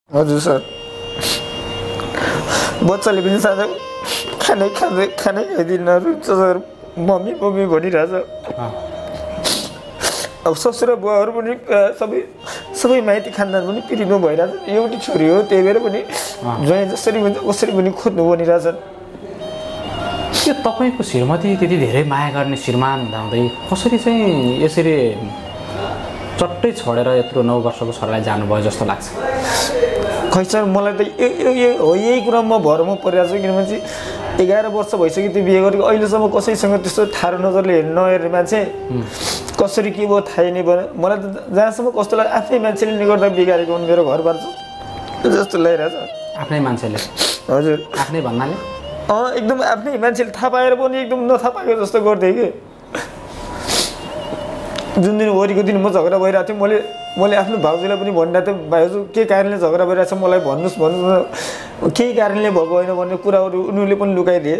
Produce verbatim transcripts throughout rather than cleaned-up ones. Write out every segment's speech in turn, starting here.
हजुर सर बच्चाले पनि साँझ खानै खाँदै खानै खाइदिन रुन्छ सर मम्मी मम्मी भनिरहेछ अब ससुरा बुवाहरू पनि सबै सबै माइती खानदान पनि पिरिनु भइरहेछ एउटी छोरी हो त्यही भएर पनि ज्वाइँ जसरी हुन्छ कसरी पनि खोज्नु भनिरहेछ त्यो तपाईँको श्रीमती त्यति धेरै माया गर्ने श्रीमान हुँदाहुँदै कसरी चाहिँ यसरी चट्टै छोडेर यत्रो नौ वर्षको छोरालाई जानुभयो जस्तो लाग्छ खै सर मलाई त हो यही कुरा म भरमा परिरहेको छु किनभने चाहिँ एघार वर्ष भइसक्यो त्यो बिहे गरेको अहिलेसम्म कसैसँग त्यस्तो ठाडो नजरले हेर्नु नहेर्ने मान्छे कसरी के भयो थाहै नै भएन मलाई त जहाँसम्म कस्तो लाग्यो आफ्नै मान्छेले निगर्दा बिगारेको हुन् मेरो घरबार जस्तो लागिरहेछ आफ्नै मान्छेले हजुर आफ्नै भन्नाले अँ एकदम आफ्नै मान्छेले थाहा पाएर पनि एकदम नथाहा पाएको जस्तो गर्थेँ कि जुन दिन होरीको दिन म झगडा भइरहेको थिएँ मैले मैले आफ्नो भाउजूलाई पनि भनिरहेको थिएँ भाउजू के कारणले झगडा भइरहेको छ मलाई भन्नुहोस् भन्नुहोस् केही कारणले भएको होइन भन्ने कुराहरू उनीहरूले पनि लुकाइदिए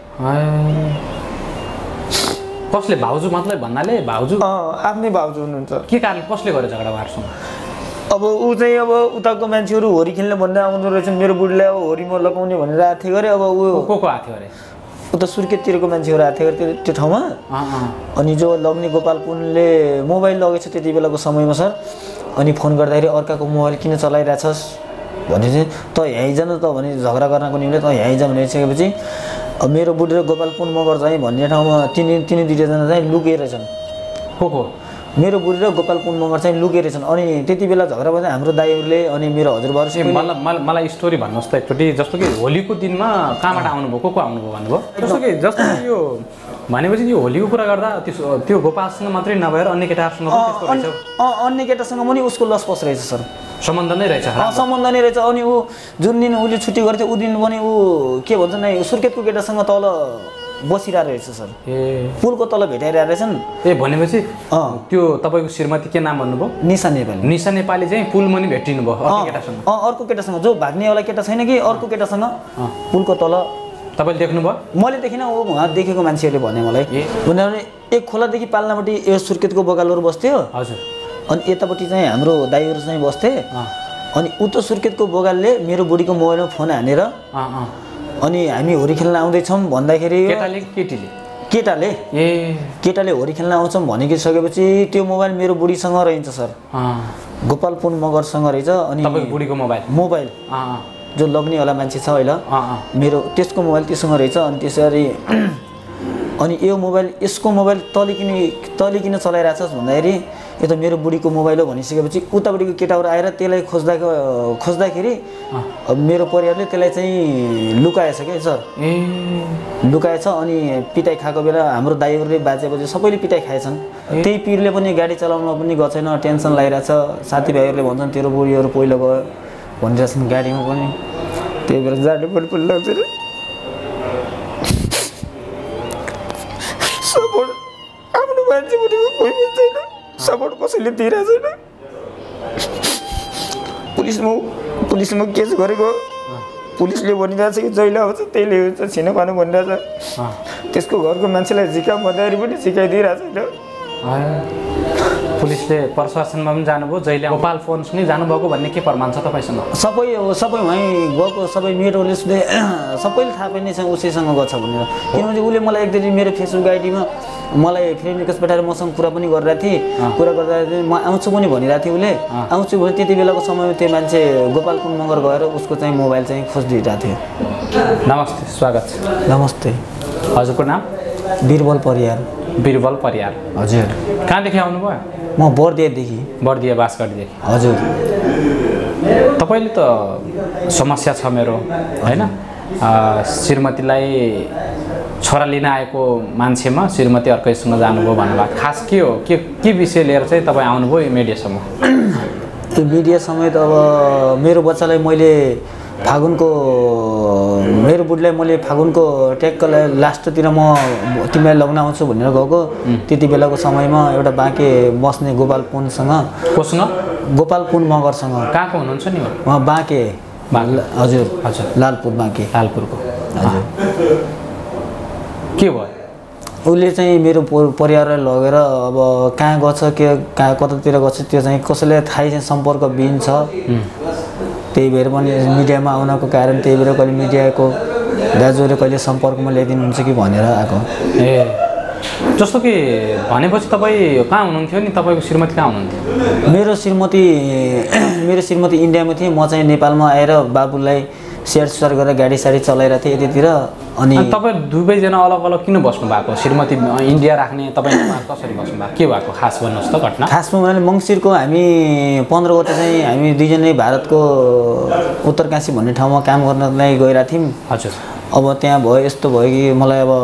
कसले भाउजू मतलब भन्नाले भाउजू आफ्नै भाउजू हुनुहुन्छ के कारण कसले गर्यो झगडा उहाँहरूसँग अब ऊ चाहिँ अब उताको मान्छेहरू होरी खेल्न भन्दा आउँदो रहेछ मेरो बुढीलाई अब होरीमा लगाउने भनेर आएको थियो अरे अब ऊ को को आएको थियो अरे उता सुर्खेततिरको मान्छेहरू आएको थियो अरे त्यो ठाउँमा अनि जो लग्ने गोपाल पुनले मोबाइल लगेछ त्यति बेलाको समयमा सर अनि फोन गर्दाखेरि अर्काको मोबाइल किन चलाइरहेछस् भने चाहिँ त यहीँ जानु त भने झगडा गर्नको निम्ति त यहीँ जा भनिसकेपछि अब मेरो बुढी र गोपाल पुन मगर चाहिँ भन्ने ठाउँमा तिनी तिनी दुईजना चाहिँ लुकेर छन् को को मेरो बुढी र गोपाल पुन मगर चाहिँ लुकेर छन् अनि त्यति बेला झगडा भएपछि हाम्रो दाइहरूले अनि मेरो हजुरबाहरू मलाई मलाई स्टोरी भन्नुहोस् त एकचोटि जस्तो कि होलीको दिनमा कहाँबाट आउनुभयो को को आउनुभयो भन्नुभयो जस्तो कि जस्तो कि यो भनेपछि यो होलीको कुरा गर्दा त्यो त्यो गोपालसँग मात्रै नभएर अन्य केटाहरूसँग पनि त्यस्तो रहेछ अन्य केटासँग पनि उसको लसपस रहेछ सर सम्बन्ध नै रहेछ सम्बन्ध नै रहेछ अनि ऊ जुन दिन उसले छुट्टी गर्थ्यो ऊ दिन पनि ऊ के भन्छ नि सुर्खेतको केटासँग तल बसिरहेको रहेछ सर ए पुलको तल भेटाइरहेको रहेछन् ए भनेपछि त्यो तपाईँको श्रीमती के नाम भन्नुभयो निशा नेपाली निशा नेपाली चाहिँ पुल मुनि भेटिनु भयो अर्को केटासँग अर्को केटासँग जो भाग्नेवाला केटा छैन कि अर्को केटासँग पुलको तल तपाईँले देख्नुभयो मैले देखिनँ ऊ उहाँ देखेको मान्छेहरूले भने मलाई उनीहरूले एक खोलादेखि पाल्नापट्टि यो सुर्खेतको बगालहरू बस्थ्यो हजुर अनि यतापट्टि चाहिँ हाम्रो दाइहरू चाहिँ बस्थे अनि उता सुर्खेतको बगालले मेरो बुढीको मोबाइलमा फोन हानेर अनि हामी होरी खेल्न आउँदैछौँ भन्दाखेरि केटाले केटीले केटाले ए केटाले होरी खेल्न आउँछौँ भनिसकेपछि त्यो मोबाइल मेरो बुढीसँग रहन्छ सर गोपाल पुन मगरसँग रहेछ अनि तपाईँको बुढीको मोबाइल मोबाइल जो लग्नेवाला मान्छे छ अहिले मेरो त्यसको मोबाइल त्योसँग रहेछ अनि त्यसरी अनि यो मोबाइल यसको मोबाइल तले किन तले किन चलाइरहेछस् भन्दाखेरि यो त मेरो बुढीको मोबाइल हो भनिसकेपछि उतापट्टिको केटाहरू आएर त्यसलाई खोज्दा खोज्दाखेरि मेरो परिवारले त्यसलाई चाहिँ लुकाएछ क्या सर ए लुकाएछ अनि पिटाइ खाएको बेला हाम्रो दाइहरूले बाजेपछि सबैले पिटाइ खाएछन् त्यही पिरले पनि गाडी चलाउनमा पनि गएको छैन टेन्सन लागिरहेछ साथीभाइहरूले भन्छन् तेरो बुढीहरू पहिलो गयो भनिरहेछन् गाडीमा पनि त्यही भएर जाडो पनि पनि लाग्छ रे सपोर्ट आफ्नो मान्छे पनि कोही पनि छैन सपोर्ट कसैले दिइरहेको छैन पुलिसमा पुलिसमा केस गरेको पुलिसले भनिरहेछ कि जहिले आउँछ त्यहीले हुन्छ छिनो खानु भनिरहेछ त्यसको घरको मान्छेलाई झिका भन्दाखेरि पनि झिकाइदिइरहेको छैन पुलिसले प्रशासनमा पनि जानुभयो जहिले गोपाल फोनसँगै जानुभएको भन्ने के प्रमाण छ तपाईँसँग सबै सबै वहीँ गएको सबै मेरोले सबैले थाहा पनि छ उसैसँग गएको छ भनेर किनभने उसले मलाई एकदिन मेरो फेसबुक आइडीमा मलाई फ्रेन्ड रिक्वेस्ट पठाएर मसँग कुरा पनि गरिरहेको थिएँ कुरा गर्दा म आउँछु पनि भनिरहेको थिएँ उसले आउँछु भने त्यति बेलाको समयमा त्यो मान्छे गोपाल पुन मगर गएर उसको चाहिँ मोबाइल चाहिँ खोजिदिइरहेको थियो नमस्ते स्वागत छ नमस्ते हजुरको नाम बिरबल परियार बिरबल परियार हजुर कहाँदेखि आउनुभयो म बर्दियादेखि बर्दिया बासगढीदेखि हजुर तपाईँले त समस्या छ मेरो होइन श्रीमतीलाई छोरा लिन आएको मान्छेमा श्रीमती अर्कैसँग जानुभयो भन्नुभयो खास के हो के के विषय लिएर चाहिँ तपाईँ आउनुभयो यो मिडियासम्म यो मिडिया समेत अब मेरो बच्चालाई मैले फागुनको मेरो बुढीलाई मैले फागुनको ट्याक्कलाई लास्टतिर म तिमीलाई लग्न आउँछु भनेर गएको त्यति बेलाको समयमा एउटा बाँके बस्ने गोपाल पुनसँग कोसँग गोपाल पुन मगरसँग कहाँको हुनुहुन्छ नि उहाँ बाँके हजुर हजुर लालपुर बाँके लालपुरको हजुर के भयो उसले चाहिँ मेरो परिवारलाई लगेर अब कहाँ गछ के कहाँ कतातिर गछ त्यो चाहिँ कसैलाई थाहै छैन सम्पर्क बिन छ त्यही भएर पनि मिडियामा आउनको कारण त्यही भएर कहिले मिडियाको दाजुहरूले कहिले सम्पर्कमा ल्याइदिनुहुन्छ कि भनेर आएको। ए जस्तो कि भनेपछि तपाईँ कहाँ हुनुहुन्थ्यो नि, तपाईँको श्रीमती कहाँ हुनुहुन्थ्यो? मेरो श्रीमती मेरो श्रीमती इन्डियामा थिएँ, म चाहिँ नेपालमा आएर बाबुलाई स्याहार सुसार गरेर गाडी साडी चलाइरहेको थिएँ यतितिर। अनि तपाईँ दुवैजना अलग अलग किन बस्नु भएको? श्रीमती इन्डिया राख्ने, तपाईँ नेपाल कसरी बस्नु भएको, के भएको खास भन्नुहोस् त घटना? खासमा भने मङ्सिरको हामी पन्ध्र गते चाहिँ हामी दुईजनै भारतको उत्तरकाशी भन्ने ठाउँमा काम गर्नलाई गइरहेको थियौँ। हजुर। अब त्यहाँ भयो यस्तो भयो कि मलाई अब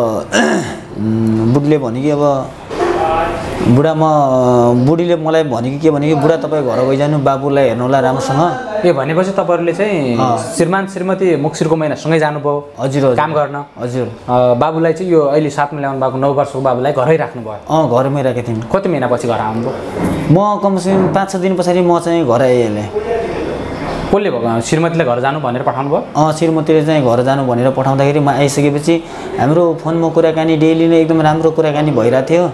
बुढीले भन्यो कि अब बुढा म बुढीले मलाई भन्यो कि के भन्यो कि बुढा तपाईँ घर गइजानु, बाबुलाई हेर्नु होला राम्रोसँग। ए भनेपछि तपाईँहरूले चाहिँ श्रीमान श्रीमती मङ्सिरको महिना सँगै जानुभयो? हजुर काम गर्न। हजुर। बाबुलाई चाहिँ यो अहिले साथमा ल्याउनु भएको नौ वर्षको बाबुलाई घरै राख्नुभयो? अँ घरमै राखेको थियौँ। कति महिनापछि घर आउनुभयो? म कमसेकम पाँच छ दिन पछाडि म चाहिँ घर आइहालेँ। कसले भयो? श्रीमतीले घर जानु भनेर पठाउनु भयो? अँ श्रीमतीले चाहिँ घर जानु भनेर पठाउँदाखेरि म आइसकेपछि हाम्रो फोनमा कुराकानी डेली नै एकदम राम्रो कुराकानी भइरहेको थियो।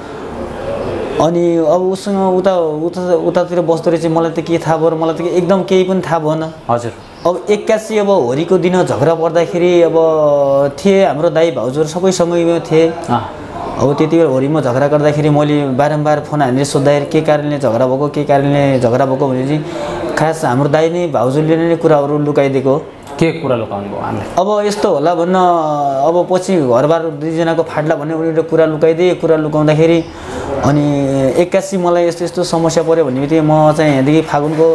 अनि अब उसँग उता उता उतातिर बस्दो रहेछ, मलाई त के थाहा भयो, मलाई त एकदम केही पनि थाहा भएन। हजुर। अब एक्कासी अब होलीको दिन झगडा पर्दाखेरि अब थिए हाम्रो दाइ भाउजूहरू सबै सँगै थिए। अब त्यति बेला होलीमा झगडा गर्दाखेरि मैले बारम्बार फोन हानेर सोद्धाखेरि के कारणले झगडा भएको के कारणले झगडा भएको भनेपछि खास हाम्रो दाइ नै भाउजूले नै कुराहरू लुकाइदिएको। के कुरा लुकाउनु भयो हामीलाई? अब यस्तो होला भन्न अब पछि घरबार दुईजनाको फाट्ला भन्ने उनीहरूले कुरा लुकाइदिए। कुरा लुकाउँदाखेरि अनि एक्कासी मलाई यस्तो यस्तो समस्या पऱ्यो भन्ने बित्तिकै म चाहिँ यहाँदेखि फागुनको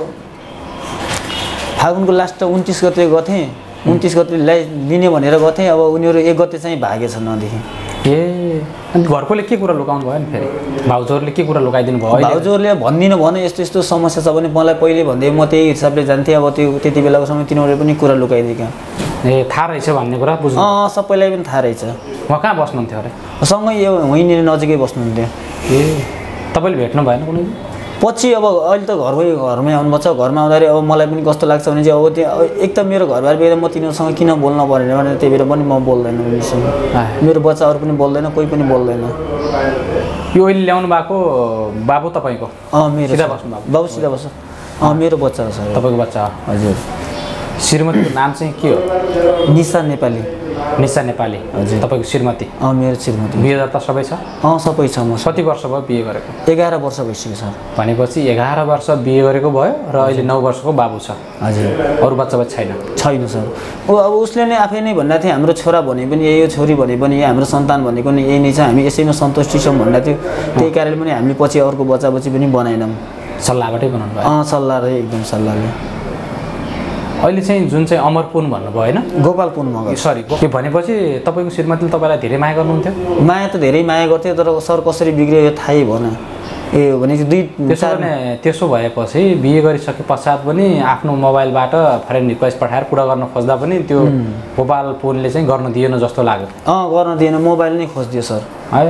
फागुनको लास्ट उन्तिस गते गथेँ। उन्तिस गते ल्याइ दिने भनेर गथेँ। अब उनीहरू एक गते चाहिँ भागेछन् नदेखि। ए अनि घरकोले के कुरा लुकाउनु भयो नि फेरि? भाउजूहरूले के कुरा लुकाइदिनु भयो? भाउजूहरूले भनिदिनु भन यस्तो यस्तो समस्या छ भने मलाई पहिले भन्दै म त्यही हिसाबले जान्थेँ। अब त्यो त्यति बेलाको समय तिनीहरूले पनि कुरा लुकाइदिएका। ए थाहा रहेछ भन्ने कुरा बुझ्नु? अँ सबैलाई पनि थाहा रहेछ। उहाँ कहाँ बस्नुहुन्थ्यो अरे? सँगै यो वहीँनिर नजिकै बस्नुहुन्थ्यो। ए तपाईँले भेट्नु भएन कुनै? पछि अब अहिले त घरमै घरमै आउनुभएको छ। घरमा आउँदाखेरि अब मलाई पनि कस्तो लाग्छ भने चाहिँ अब त्यो एक त मेरो घरबार बेर म तिनीहरूसँग किन बोल्न परेन भने त्यही भएर पनि म बोल्दैन उनीसँग। मेरो बच्चाहरू पनि बोल्दैन, कोही पनि बोल्दैन। यो अहिले ल्याउनु भएको बाबु तपाईँको? अँ मेरो सिधा बस्नु भएको बाबु सिधा बस्छ। अँ मेरो बच्चा हो सर। तपाईँको बच्चा? हजुर। श्रीमतीको नाम चाहिँ के हो? निशा नेपाली। निशा नेपाली। हजुर। तपाईँको श्रीमती? अँ मेरो श्रीमती। बिहे त सबै छ? अँ सबै छ। म कति वर्ष भयो बिहे गरेको? एघार वर्ष भइसक्यो सर। भनेपछि एघार वर्ष बिहे गरेको भयो र अहिले नौ वर्षको बाबु छ? हजुर। अरू बच्चा बच्चा छैन? छैन सर। ऊ अब उसले नै आफै नै भन्दा थियो हाम्रो छोरा भने पनि यही हो, छोरी भने पनि यही, हाम्रो सन्तान भनेको नि यही नै छ, हामी यसैमा सन्तुष्टि छौँ भन्दा थियो। त्यही कारणले पनि हामीले पछि अर्को बच्चा बच्ची पनि बनाएनौँ। सल्लाहबाटै बनाउनु भयो? अँ सल्लाह रह्यो एकदम सल्लाहले। अहिले चाहिँ जुन चाहिँ अमरपुन भन्नुभयो होइन? गोपालपुनमा गयो। सरी के भनेपछि तपाईँको श्रीमतीले तपाईँलाई धेरै माया गर्नुहुन्थ्यो? माया त धेरै माया गर्थ्यो तर सर कसरी बिग्रियो यो थाहै भएन। ए भनेपछि दुई त्यसो भने त्यसो भएपछि बिहे गरिसके पश्चात पनि आफ्नो मोबाइलबाट फ्रेन्ड रिक्वेस्ट पठाएर कुरा गर्न खोज्दा पनि त्यो गोपालपुनले चाहिँ गर्न दिएन जस्तो लाग्यो? अँ गर्न दिएन, मोबाइल नै खोजिदियो सर। है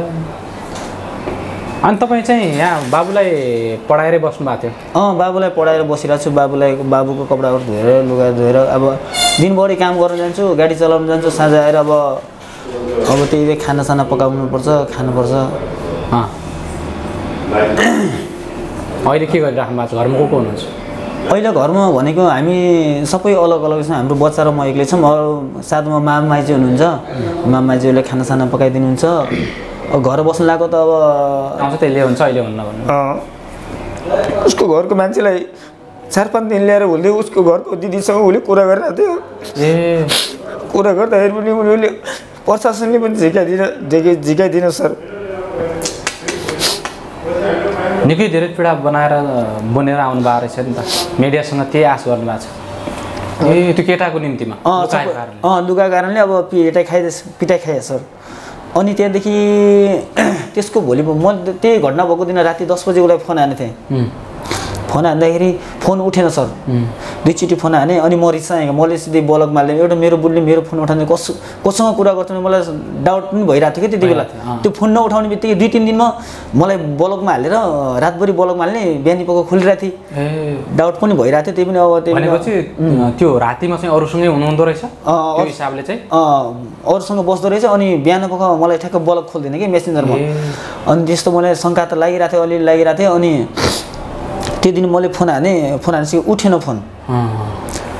अनि तपाईँ चाहिँ यहाँ बाबुलाई पढाएरै बस्नु भएको थियो? अँ बाबुलाई पढाएर बसिरहेको छु। बाबुलाई बाबुको कपडाहरू धोएर लुगा धोएर अब दिनभरि काम गर्न जान्छु, गाडी चलाउनु जान्छु। साँझ आएर अब अब त्यही खानासाना पकाउनुपर्छ, खानुपर्छ। अँ अहिले के गरिराख्नु भएको छ? घरमा को को हुनुहुन्छ? अहिले घरमा भनेको हामी सबै अलग अलग छौँ। हाम्रो बच्चा र म एक्लै छौँ। अरू साथमा मामा माइजू हुनुहुन्छ। मामा माइजूले खानासाना पकाइदिनुहुन्छ। अब घर बस्नु लागेको त अब आउँछ त्यसले हुन्छ अहिले हुन्न भन्नु? उसको घरको मान्छेलाई चार पाँच दिन ल्याएर उसले उसको घरको दिदीसँग उसले कुरा गरिरहेको थियो। ए कुरा गर्दाखेरि पनि उनीहरूले प्रशासनले पनि झिकाइदिन झिकाइ झिकाइदिन सर। निकै धेरै पीडा बनाएर बनेर आउनु भएको रहेछ नि त। मिडियासँग त्यही आश गर्नु भएको छ? ए त्यो केटाको निम्तिमा? अँ लुगा कारणले अब पिटाइ खाइदिएछ पिटाइ खाएँ सर। अनि त्यहाँदेखि त्यसको भोलि म त्यही घटना भएको दिन राति दस बजे उसलाई फोन हानेको थिएँ। फोन हान्दाखेरि फोन उठेन सर। दुईचोटि फोन हाने अनि म रिसाएँ। मैले सिधै ब्लक मार्ने एउटा मेरो बुढीले मेरो फोन उठाउने कस कोसँग कुरा गर्छ भने मलाई डाउट पनि भइरहेको थियो कि त्यति बेला। त्यो फोन नउठाउने बित्तिकै दुई तिन दिनमा मलाई ब्लकमा हालेर रातभरि ब्लकमा हाल्ने, बिहानी पक्क खोलिरहेको थिएँ। डाउट पनि भइरहेको थियो। त्यही पनि अब त्यही भनेपछि त्यो रातिमा चाहिँ अरूसँगै हुनुहुँदो रहेछ त्यो हिसाबले चाहिँ? अरूसँग बस्दो रहेछ अनि बिहान पक्क मलाई ठ्याक्क ब्लक खोलिदिने कि मेसेन्जरमा। अनि त्यस्तो मलाई शङ्का त लागिरहेको थियो, अलिअलि लागिरहेको थियो। अनि त्यो दिन मैले फोन हाने, फोन हानेपछि उठेन फोन।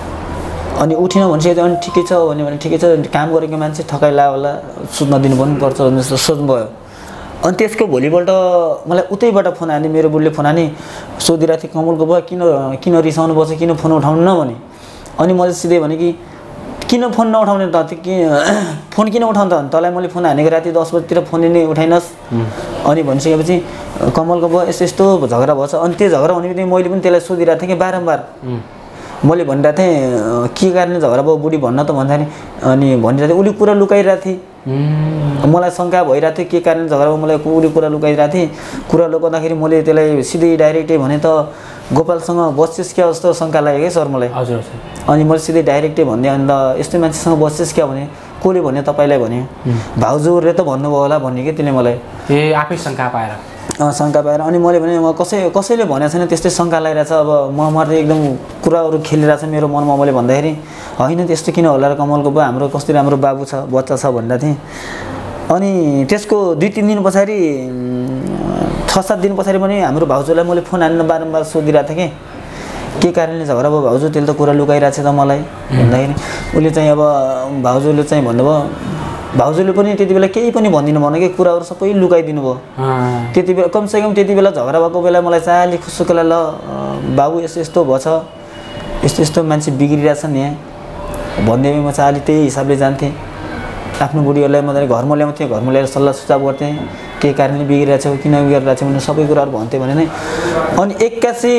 अनि उठिन भनिसकेपछि अनि ठिकै छ भन्यो भने ठिकै छ काम गरेको मान्छे ठकाइ लाग्यो होला सुत्न दिनु पनि पर्छ भन्ने जस्तो सोच्नुभयो। अनि त्यसको भोलिपल्ट मलाई उतैबाट फोन आयो मेरो बुढीले फोन आनी सोधिरहेको थिएँ कमलको बुवा किन किन रिसाउनु पर्छ किन फोन उठाउनु न भने। अनि मैले सिधै भने कि किन फोन नउठाउने त कि फोन किन उठाउनु त तँलाई मैले फोन हानेको राति दस बजीतिर फोन नै उठाइनस्। अनि भनिसकेपछि कमलको बुवा यस्तो यस्तो झगडा भएछ। अनि त्यो झगडा हुने बित्तिकै मैले पनि त्यसलाई सोधिरहेको थिएँ कि बारम्बार मैले भनिरहेको थिएँ के कारणले झगडा भयो बुढी भन्न त भन्दाखेरि अनि भनिरहेको थिएँ उसले कुरा लुकाइरहेको थिएँ। मलाई शङ्का भइरहेको थियो के कारणले झगडा भयो मलाई उसले कुरा लुकाइरहेको थिएँ। कुरा लुकाउँदाखेरि मैले त्यसलाई सिधै डाइरेक्टै भने त गोपालसँग बस्छस् क्या जस्तो शङ्का लाग्यो क्या सर मलाई। हजुर हजुर। अनि मैले सिधै डाइरेक्टै भनिदिएँ अन्त यस्तै मान्छेसँग बस्छस् क्या भने कसले भन्यो तपाईँलाई भने भाउजूले त भन्नुभयो होला भन्ने कि त्यसले मलाई ए आफै शङ्का पाएर शङ्का पाएर। अनि मैले भने म कसै कसैले भनेको छैन त्यस्तै शङ्का लागिरहेछ अब म म एकदम कुराहरू खेलिरहेछ मेरो मनमा। मैले भन्दाखेरि होइन त्यस्तो किन होला र कमलको बुवा हाम्रो कस्तो राम्रो बाबु छ बच्चा छ भनेर थिएँ। अनि त्यसको दुई तिन दिन पछाडि छ सात दिन पछाडि पनि हाम्रो भाउजूलाई मैले फोन हानेर बारम्बार सोधिरहेको थिएँ कि के कारणले झगडा भयो भाउजू त्यसले त कुरा लुकाइरहेको छ त मलाई भन्दाखेरि उसले चाहिँ अब भाउजूले चाहिँ भन्नुभयो भाउजूले पनि त्यति बेला केही पनि भनिदिनु भएन कि कुराहरू सबै लुकाइदिनु भयो। त्यति बेला कमसेकम त्यति बेला झगडा भएको बेला मलाई चाली खुसुकला ल बाबु यस्तो यस्तो भएछ यस्तो यस्तो मान्छे बिग्रिरहेछ नि यहाँ भन्दै म चाहिँ अलि त्यही हिसाबले जान्थेँ। आफ्नो बुढीहरूलाई मजाले घरमा ल्याउँथेँ घरमा ल्याएर सल्लाह सुझाव गर्थेँ के कारणले बिग्रिरहेछ किन बिग्रिरहेछ भने सबै कुराहरू भन्थेँ भने नै। अनि एक्कासी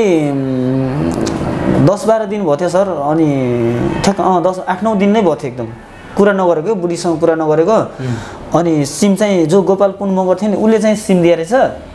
दस बाह्र दिन भयो थियो सर। अनि ठ्याक्क अँ दस आठ नौ दिन नै भयो थियो एकदम कुरा नगरेको बुढीसँग कुरा नगरेको। अनि सिम चाहिँ जो गोपाल पुन म गर्थेँ नि उसले चाहिँ सिम दिए रहेछ।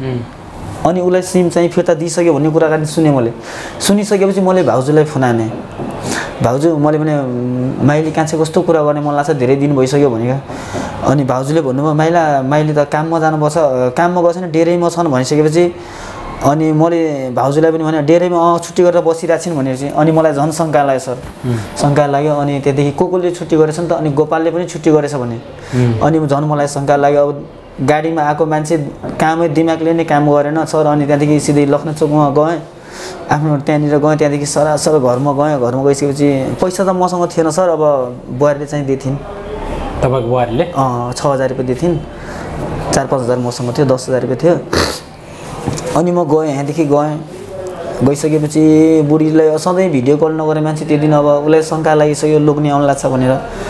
अनि उसलाई सिम चाहिँ फिर्ता दिइसक्यो भन्ने कुराकानी सुनेँ मैले। सुनिसकेपछि मैले भाउजूलाई फोन हानेँ भाउजू मैले भने माइली कहाँ चाहिँ कस्तो कुरा गर्ने मन लाग्छ धेरै दिन भइसक्यो भनेको। अनि भाउजूले भन्नुभयो माइला माइली त काममा जानुपर्छ काममा गएको छैन डेरैमा छन् भनिसकेपछि अनि मैले भाउजूलाई पनि भने डेरैमा अँ छुट्टी गरेर बसिरहेको छिन् भनेपछि अनि मलाई झन् शङ्का लाग्यो सर शङ्का लाग्यो। अनि त्यहाँदेखि को कोले छुट्टी गरेछ नि त अनि गोपालले पनि छुट्टी गरेछ भने अनि झन् मलाई शङ्का लाग्यो। अब गाडीमा आएको मान्छे कामै दिमागले नै काम गरेन सर। अनि त्यहाँदेखि सिधै लक्ष्मण चोकमा गएँ आफ्नो त्यहाँनिर गएँ त्यहाँदेखि सरासर घरमा गएँ घरमा गइसकेपछि पैसा त मसँग थिएन सर। अब बुहारीले चाहिँ दिएथिन् तपाईँको बुहारीले अँ छ हजार रुपियाँ दिएथिन् चार पाँच हजार मसँग थियो दस हजार रुपियाँ थियो। अनि म गएँ यहाँदेखि गएँ गइसकेपछि बुढीलाई सधैँ भिडियो कल नगरे मान्छे त्यो दिन अब उसलाई शङ्का लागिसक्यो लोग्ने आउनु लाग्छ भनेर।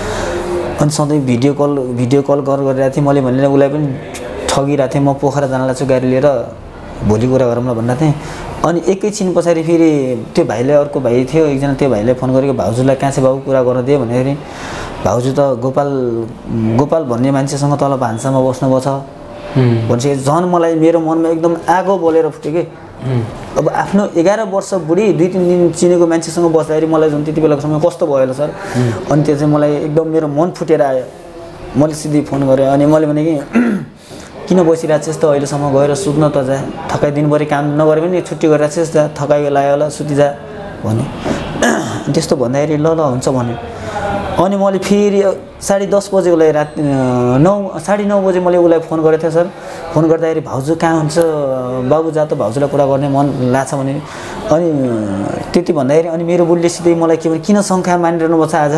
अनि सधैँ भिडियो कल भिडियो कल गर गरिरहेको थिएँ मैले भनेर उसलाई पनि ठगिरहेको थिएँ म पोखरा जान लाग्छु गाडी लिएर भोलि कुरा गरौँ न भन्दा थिएँ। अनि एकैछिन पछाडि फेरि त्यो भाइले अर्को भाइ थियो एकजना त्यो भाइले फोन गरेको भाउजूलाई कहाँ चाहिँ बाबु कुरा गर्न दियो भनेखेरि भाउजू त गोपाल गोपाल भन्ने मान्छेसँग तल भान्सामा बस्नुभएको छ भनिसके झन् मलाई मेरो मनमा एकदम आगो बोलेर फुट्यो कि। अब आफ्नो एघार वर्ष बुढी दुई तिन दिन चिनेको मान्छेसँग बस्दाखेरि मलाई झन् त्यति बेलाको समय कस्तो भयो होला सर। अनि त्यो चाहिँ मलाई एकदम मेरो मन फुटेर आयो। मैले सिधै फोन गरेँ अनि मैले भने कि किन बसिरहेको छस् त अहिलेसम्म गएर सुत्न त जा थकाइ दिनभरि काम नगरे पनि छुट्टी गरेर छस् जा थकाइ लाग्यो होला सुति जा भने त्यस्तो भन्दाखेरि ल ल हुन्छ भन्यो। अनि मैले फेरि साढे दस बजेको लागि रात नौ साढे नौ बजे मैले उसलाई फोन गरेको थिएँ सर। फोन गर्दाखेरि भाउजू कहाँ हुन्छ बाबु जा त भाउजूलाई कुरा गर्ने मन लाग्छ भने अनि त्यति भन्दाखेरि अनि मेरो बुढीले सिधै मलाई के भने किन शङ्का मानिरहनु भएको छ आज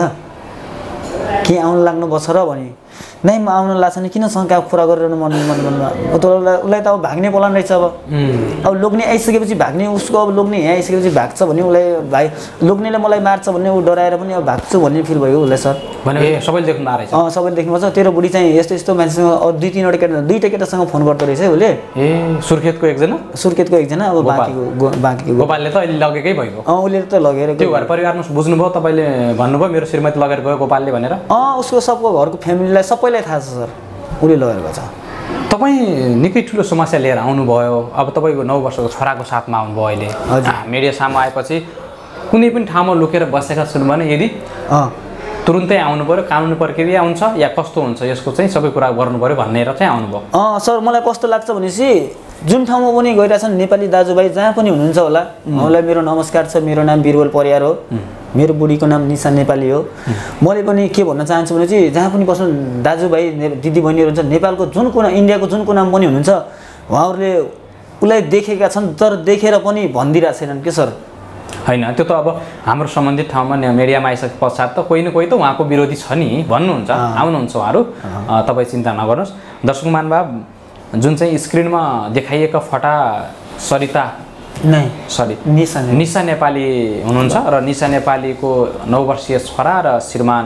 के आउनु लाग्नु भएको छ र भने नै म आउन लाग्छ नि किन शङ्का कुरा गरिरहनु मन मन मनमा उसलाई त अब भाग्ने बोलाउनु रहेछ। अब अब लोग्ने आइसकेपछि भाग्ने उसको अब लोग्ने यहाँ आइसकेपछि भाग्छ भने उसलाई भाइ लोग्नेले मलाई मार्छ भन्ने ऊ डराएर पनि अब भाग्छु भन्ने फिल भयो उसलाई सर। भने सबैले देख्नु रहेछ अँ सबैले देख्नुपर्छ तेरो बुढी चाहिँ यस्तो यस्तो मान्छेसँग अब दुई तिनवटा केटा दुईवटा केटासँग फोन गर्दो रहेछ है उसले। ए सुर्खेतको एकजना सुर्खेतको एकजना अब बाँकीको बाँकीको गोपालले त अहिले लगेकै भयो अँ उसले त लगेर त्यो घर परिवारमा बुझ्नुभयो तपाईँले भन्नुभयो मेरो श्रीमती लगेर गयो गोपालले भनेर अँ उसको सबको घरको फ्यामिलीलाई सबैलाई थाहा छ सर उसले लगेर गएको छ। तपाईँ निकै ठुलो समस्या लिएर आउनुभयो अब तपाईँको नौ वर्षको छोराको साथमा आउनुभयो अहिले मिडिया सामु आएपछि कुनै पनि ठाउँमा लुकेर बसेका छन् भने यदि तुरुन्तै आउनु पऱ्यो कानुनी प्रक्रिया हुन्छ या कस्तो हुन्छ यसको चाहिँ सबै कुरा गर्नु पऱ्यो भनेर चाहिँ आउनुभयो। अँ सर मलाई कस्तो लाग्छ भनेपछि जुन ठाउँमा पनि गइरहेछन् नेपाली दाजुभाइ जहाँ पनि हुनुहुन्छ होला उहाँलाई मेरो नमस्कार छ। मेरो नाम बिरबल परियार हो मेरो बुढीको नाम निशा नेपाली हो। मैले पनि के भन्न चाहन्छु भने चाहिँ जहाँ पनि बस्नु दाजुभाइ दिदीबहिनीहरू हुन्छ नेपालको जुन कुना इन्डियाको जुन कुनामा पनि हुनुहुन्छ उहाँहरूले उसलाई देखेका छन् तर देखेर पनि भनिदिरहेको छैनन् के सर होइन त्यो त अब हाम्रो सम्बन्धित ठाउँमा मिडियामा आइसके पश्चात त कोही न कोही त उहाँको विरोधी छ नि भन्नुहुन्छ आउनुहुन्छ उहाँहरू तपाईँ चिन्ता नगर्नुहोस् दर्शक महानुभाव जुन चाहिँ स्क्रिनमा देखाइएका फटा सरिता नै सरी निशा निशा नेपाली हुनुहुन्छ र निशा नेपालीको नौ वर्षीय छोरा र श्रीमान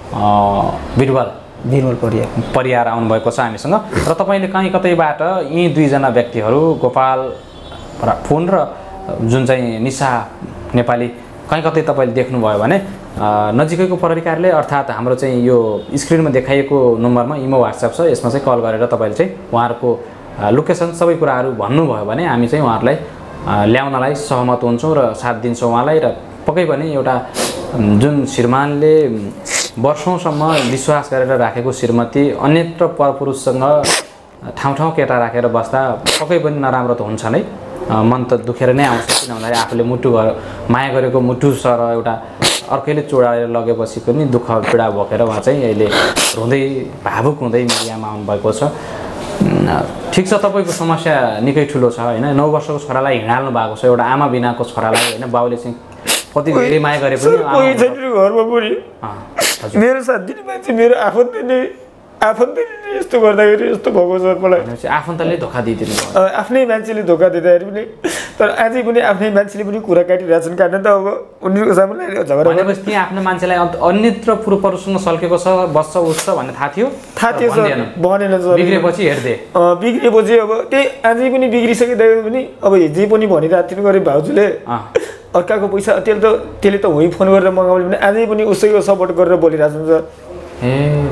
बिरबल बिरबल परियार परियार आउनुभएको छ हामीसँग र तपाईँले कहीँ कतैबाट यी दुईजना व्यक्तिहरू गोपाल फोन र जुन चाहिँ निशा नेपाली कहीँ कतै तपाईँले देख्नुभयो भने नजिकैको प्रहरी कार्यालय अर्थात् हाम्रो चाहिँ यो स्क्रिनमा देखाइएको नम्बरमा इमो वाट्सएप छ यसमा चाहिँ कल गरेर तपाईँले चाहिँ उहाँहरूको लोकेसन सबै कुराहरू भन्नुभयो भने हामी चाहिँ उहाँहरूलाई ल्याउनलाई सहमत हुन्छौँ र साथ दिन्छौँ उहाँलाई र पक्कै पनि एउटा जुन श्रीमानले वर्षौँसम्म विश्वास गरेर राखेको श्रीमती अन्यत्र परपुरुषसँग ठाउँ ठाउँ केटा राखेर बस्दा पक्कै पनि नराम्रो त हुन्छ नै मन त दुखेर नै आउँछ किन भन्दाखेरि आफूले मुटु घर माया गरेको मुटु सर एउटा अर्कैले चोडाएर लगेपछि पनि दुःख पीडा बोकेर उहाँ चाहिँ अहिले रुँदै भावुक हुँदै मिडियामा आउनुभएको छ ठिक छ तपाईँको समस्या निकै ठुलो छ होइन नौ वर्षको छोरालाई हिँडाल्नु भएको छ एउटा आमा बिनाको छोरालाई होइन बाउले चाहिँ कति धेरै माया गरे पनि घरमा पुरी मेरो साथ दिने मान्छे मेरो आफन्त नै आफन्तले यस्तो गर्दाखेरि यस्तो भएको छ मलाई आफन्तले धोका दिइदिनु आफ्नै मान्छेले धोका दिँदाखेरि पनि तर अझै पनि आफ्नै मान्छेले पनि कुरा काटिरहेछन् काट्न त अब उनीहरूको सामुन्ने झगडा भनेपछि त्यहाँ आफ्नो मान्छेलाई अन्यत्र पुरुषसँग सल्केको छ बस्छ उठ्छ भन्ने थाहा थियो थाहा थियो सर भनेन सर बिग्रेपछि हेर्दै बिग्रेपछि अब त्यही अझै पनि बिग्रिसकिँदाखेरि पनि अब हिजै पनि भनिरहेको थियो गरे भाउजूले अर्काको पैसा त्यसले त त्यसले त होइ फोन गरेर मगाउने भने अझै पनि उसैको सपोर्ट गरेर बोलिरहेछन् सर ए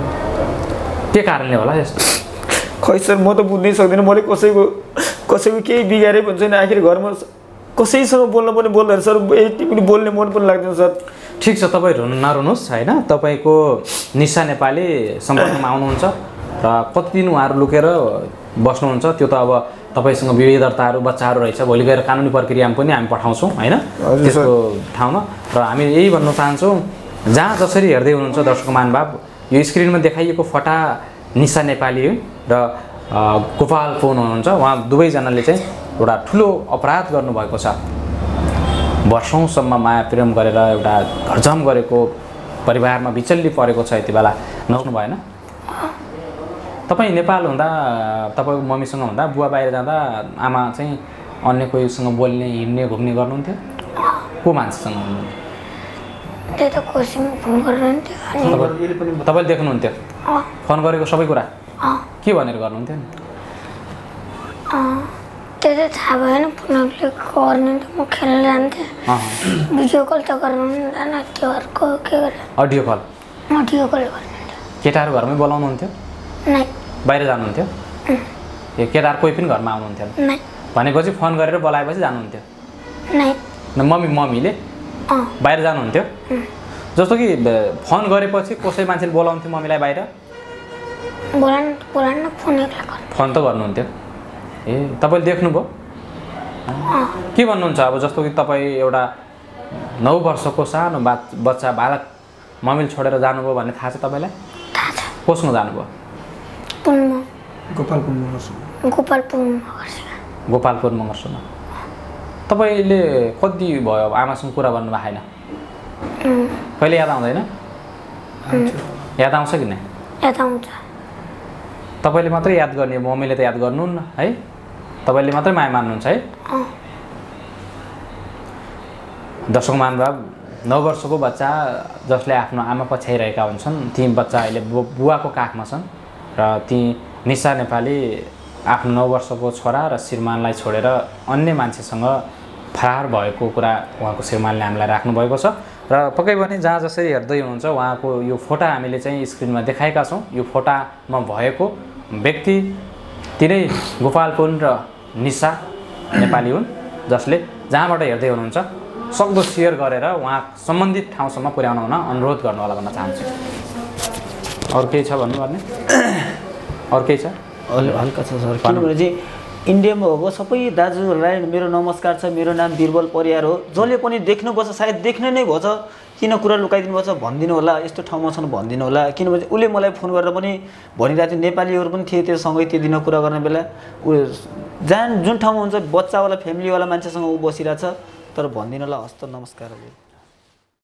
के कारणले होला यस्तो खै सर म त बुझ्नै सक्दिनँ मैले कसैको कसैको केही बिगारै पनि छैन आखिर घरमा कसैसँग बोल्न पनि बोल्दैन सर यति पनि बोल्ने मन पनि लाग्दैन सर ठिक छ तपाईँ रुनु नरुनुहोस् होइन तपाईँको निशा नेपाली सम्पर्कमा आउनुहुन्छ र कति दिन उहाँहरू लुकेर बस्नुहुन्छ त्यो त अब तपाईँसँग विवाह दर्ताहरू बच्चाहरू रहेछ भोलि गएर कानुनी प्रक्रियामा पनि हामी पठाउँछौँ होइन त्यसको ठाउँमा र हामी यही भन्न चाहन्छौँ जहाँ जसरी हेर्दै हुनुहुन्छ दर्शक महानुभाव यो स्क्रिनमा देखाइएको फटा निशा नेपाली र गोपाल फोन हुनुहुन्छ उहाँ दुवैजनाले चाहिँ एउटा ठुलो अपराध गर्नुभएको छ वर्षौँसम्म माया प्रेम गरेर एउटा घरजम गरेको परिवारमा बिचल्ली परेको छ यति बेला नहुनु भएन तपाईँ नेपाल हुँदा तपाईँको मम्मीसँग हुँदा बुवा बाहिर जाँदा आमा चाहिँ अन्य कोहीसँग बोल्ने हिँड्ने घुम्ने गर्नुहुन्थ्यो को मान्छेसँग तपाईँले देख्नुहुन्थ्यो फोन गरेको सबै कुरा के भनेर गर्नुहुन्थ्यो नि त्यो चाहिँ थाहा भएन फोनले गर्ने त म खेल्न जान्थेँ भिडियो कल त गर्नु जान त्यो अर्को के गरे अडियो कल अडियो कल गर्ने केटाहरू घरमै बोलाउनुहुन्थ्यो नै बाहिर जानुहुन्थ्यो ए केटाहरू कोही पनि घरमा आउनुहुन्थ्यो नै भनेपछि फोन गरेर बोलाएपछि जानुहुन्थ्यो नै मम्मी मम्मीले बाहिर जानुहुन्थ्यो जस्तो कि फोन गरेपछि कसै मान्छेले बोलाउँथ्यो मम्मीलाई बाहिर बोलाउनु बोलाउनु फोन फोन त गर्नुहुन्थ्यो ए तपाईँले देख्नुभयो के भन्नुहुन्छ अब जस्तो कि तपाईँ एउटा नौ वर्षको सानो बा बच्चा बालक मम्मीले छोडेर जानुभयो भन्ने थाहा छ तपाईँलाई कोसँग जानुभयो गोपालपुर गोपालपुर गोपालपुर मगरसम्म तपाईँले कति भयो आमासँग कुरा गर्नुभएको छैन कहिले याद आउँदैन याद आउँछ कि नै याद आउँछ तपाईँले मात्रै याद गर्ने मम्मीले त याद गर्नुहुन्न है तपाईँले मात्रै माया मान्नुहुन्छ है दर्शक महानुभाव नौ वर्षको बच्चा जसले आफ्नो आमा पछ्याइरहेका हुन्छन् ती बच्चा अहिले बुवाको काखमा छन् र ती निशा नेपाली आफ्नो नौ वर्षको छोरा र श्रीमानलाई छोडेर अन्य मान्छेसँग फरार भएको कुरा उहाँको श्रीमानले हामीलाई राख्नुभएको छ र पक्कै पनि जहाँ जसरी हेर्दै हुनुहुन्छ उहाँको यो फोटा हामीले चाहिँ स्क्रिनमा देखाएका छौँ यो फोटामा भएको व्यक्ति तिनै गोपालपुर र निशा नेपाली हुन् जसले जहाँबाट हेर्दै हुनुहुन्छ सक्दो सेयर गरेर उहाँ सम्बन्धित ठाउँसम्म पुर्याउन हुन अनुरोध गर्नु होला भन्न चाहन्छु अरू केही छ भन्नुपर्ने अरू केही छ हल्का छ सर किनभने चाहिँ इन्डियामा भएको सबै दाजुहरूलाई मेरो नमस्कार छ मेरो नाम बिरबल परियार हो जसले पनि देख्नुपर्छ सायद देख्ने नै भएछ किन कुरा लुकाइदिनु पर्छ भनिदिनु होला यस्तो ठाउँमा छन् भनिदिनु होला किनभने उसले मलाई फोन गरेर पनि भनिरहेको थियो नेपालीहरू पनि थिए त्यो सँगै त्यो दिन कुरा गर्ने बेला ऊ जहाँ जुन ठाउँमा हुन्छ बच्चावाला फ्यामिलीवाला मान्छेसँग ऊ बसिरहेछ तर भन्दिनँ ल हस्त नमस्कार हजुर।